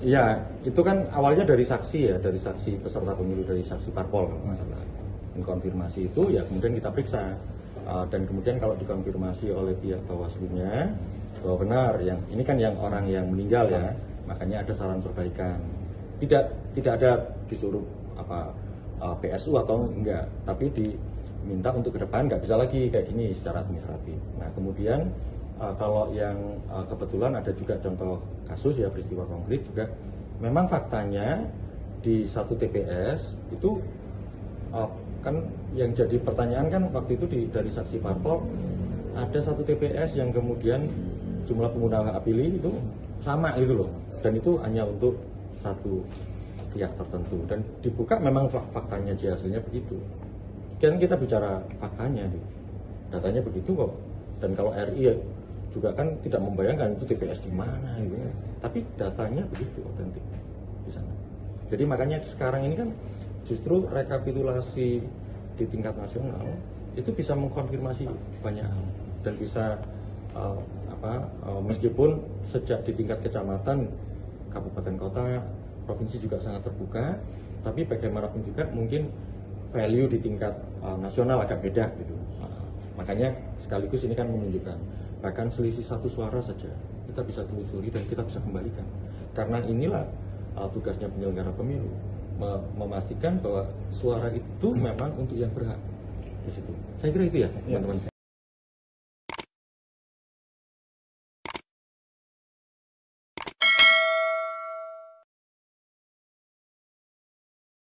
Iya, itu kan awalnya dari saksi ya, dari saksi peserta pemilu, dari saksi parpol kalau nggak salah. Konfirmasi itu ya kemudian kita periksa. Dan kemudian kalau dikonfirmasi oleh pihak Bawaslu-nya bahwa benar yang ini kan yang orang yang meninggal ya, makanya ada saran perbaikan. Tidak ada disuruh PSU atau enggak, tapi diminta untuk ke depan nggak bisa lagi kayak gini secara administratif. Nah kemudian kalau yang kebetulan ada juga contoh kasus ya, peristiwa konkret juga, memang faktanya di satu TPS itu kan yang jadi pertanyaan kan waktu itu dari saksi parpol, ada satu TPS yang kemudian jumlah pengguna hak pilih itu sama gitu loh, dan itu hanya untuk satu pihak tertentu, dan dibuka memang faktanya hasilnya begitu. Kan kita bicara faktanya, datanya begitu kok. Dan kalau RI juga kan tidak membayangkan itu TPS di mana gitu, tapi datanya begitu otentik di sana. Jadi makanya sekarang ini kan justru rekapitulasi di tingkat nasional itu bisa mengkonfirmasi banyak hal dan bisa meskipun sejak di tingkat kecamatan, kabupaten kota, provinsi juga sangat terbuka, tapi bagaimanapun juga mungkin value di tingkat nasional agak beda gitu. Makanya sekaligus ini kan menunjukkan bahkan selisih 1 suara saja kita bisa telusuri dan kita bisa kembalikan, karena inilah tugasnya penyelenggara pemilu, memastikan bahwa suara itu memang untuk yang berhak di situ. Saya kira itu ya, teman-teman.